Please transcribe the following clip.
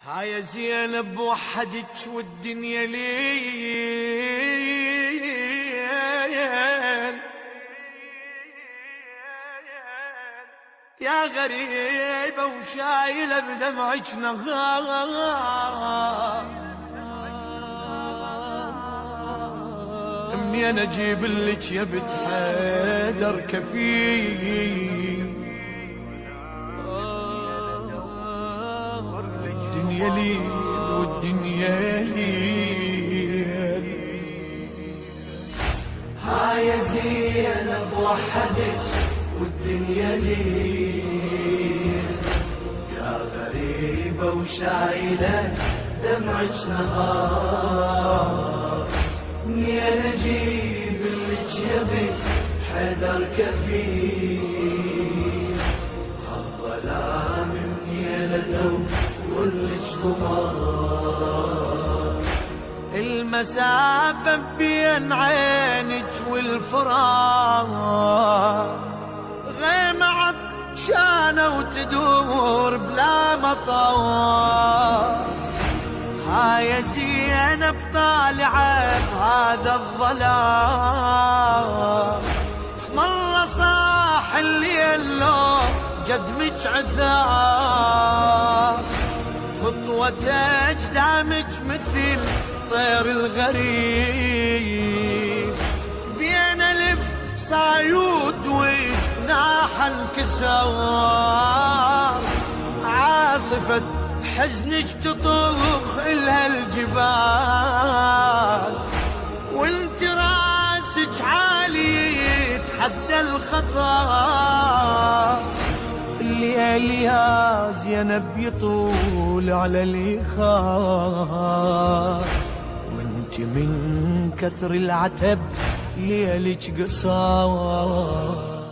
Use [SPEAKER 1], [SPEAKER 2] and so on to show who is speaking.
[SPEAKER 1] هاي زينب وحدك والدنيا ليل يا غريبة وشايلة بدمعك نغار. أمي أنا أجيب لك يا بنت حيدر كفيل الدنيا ليل والدنيا ليل.
[SPEAKER 2] هاي زينب وحدك والدنيا ليل يا غريبة وشايلة دمعك نهار. مني أنا أجيب لك يا بنت حيدر كفيل هالظلام. مني أنا أدور لك قمار.
[SPEAKER 1] المسافة بين عينك والفراق غيمة عطشانة وتدور بلا مطار. هاي زينب طالعة بهذا الظلام اسم الله صاح الليل لو جدمك عذاب. خطوتك دامك مثل طير الغريب بين الف صايود وجناح انكسار. عاصفة حزنك تطخ إلها الجبال وانت راسك عالي يتحدى الخطر. الليل يا زينب يطول على الإخاء وانت من كثر العتب ليلك قصار.